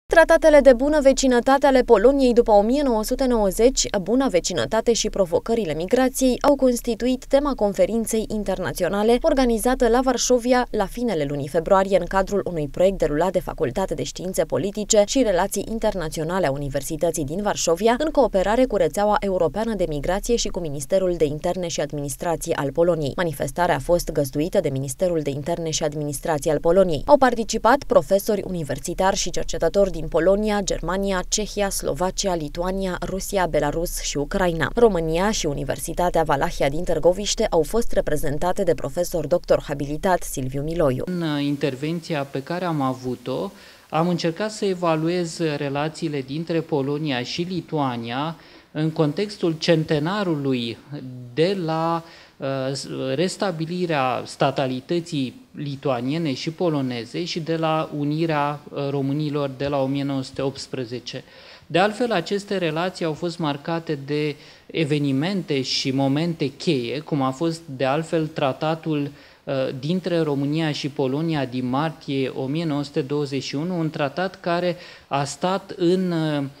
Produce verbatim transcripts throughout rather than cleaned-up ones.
Tratatele de bună vecinătate ale Poloniei după o mie nouă sute nouăzeci, buna vecinătate și provocările migrației au constituit tema conferinței internaționale organizată la Varșovia la finele lunii februarie în cadrul unui proiect derulat de Facultatea de Științe Politice și Relații Internaționale a Universității din Varșovia, în cooperare cu rețeaua europeană de migrație și cu Ministerul de Interne și Administrație al Poloniei. Manifestarea a fost găzduită de Ministerul de Interne și Administrație al Poloniei. Au participat profesori universitari și cercetători din Polonia, Germania, Cehia, Slovacia, Lituania, Rusia, Belarus și Ucraina. România și Universitatea Valahia din Târgoviște au fost reprezentate de profesor doctor habilitat Silviu Miloiu. În intervenția pe care am avut-o, am încercat să evaluez relațiile dintre Polonia și Lituania în contextul centenarului de la restabilirea statalității lituaniene și poloneze și de la unirea românilor de la o mie nouă sute optsprezece. De altfel, aceste relații au fost marcate de evenimente și momente cheie, cum a fost de altfel tratatul dintre România și Polonia din martie o mie nouă sute douăzeci și unu, un tratat care a stat în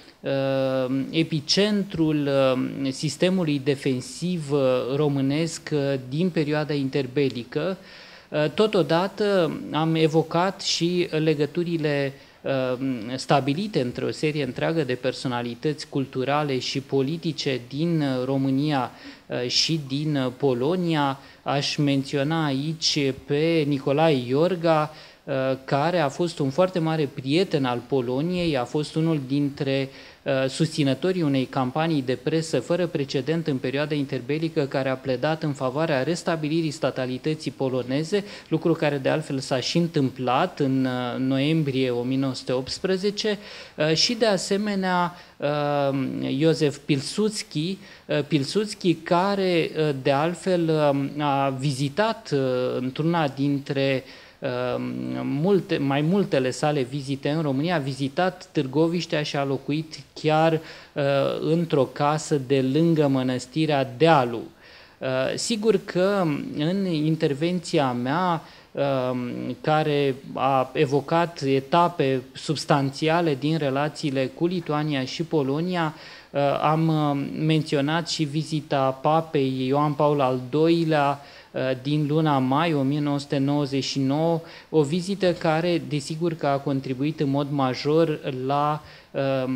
epicentrul sistemului defensiv românesc din perioada interbelică. Totodată am evocat și legăturile stabilite între o serie întreagă de personalități culturale și politice din România și din Polonia. Aș menționa aici pe Nicolae Iorga, care a fost un foarte mare prieten al Poloniei, a fost unul dintre susținătorii unei campanii de presă fără precedent în perioada interbelică, care a pledat în favoarea restabilirii statalității poloneze, lucru care de altfel s-a și întâmplat în noiembrie o mie nouă sute optsprezece, și de asemenea Iosif Pilsudski, Pilsudski care de altfel a vizitat într-una dintre Multe, mai multele sale vizite în România, a vizitat Târgoviștea și a locuit chiar uh, într-o casă de lângă mănăstirea Dealu. Uh, sigur că în intervenția mea, uh, care a evocat etape substanțiale din relațiile cu Lituania și Polonia, uh, am menționat și vizita papei Ioan Paul al doilea din luna mai o mie nouă sute nouăzeci și nouă, o vizită care desigur că a contribuit în mod major la um,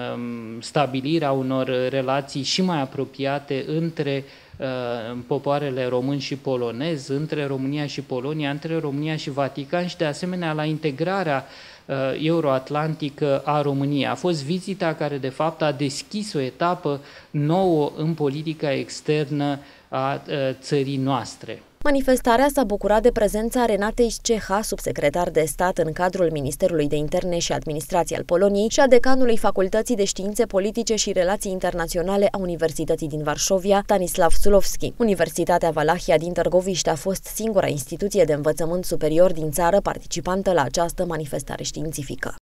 stabilirea unor relații și mai apropiate între uh, popoarele român și polonez, între România și Polonia, între România și Vatican și de asemenea la integrarea uh, euroatlantică a României. A fost vizita care de fapt a deschis o etapă nouă în politica externă a țării noastre. Manifestarea s-a bucurat de prezența Renatei Ceha, subsecretar de stat în cadrul Ministerului de Interne și Administrație al Poloniei, și a decanului Facultății de Științe Politice și Relații Internaționale a Universității din Varșovia, Stanislav Sulovski. Universitatea Valahia din Târgoviște a fost singura instituție de învățământ superior din țară participantă la această manifestare științifică.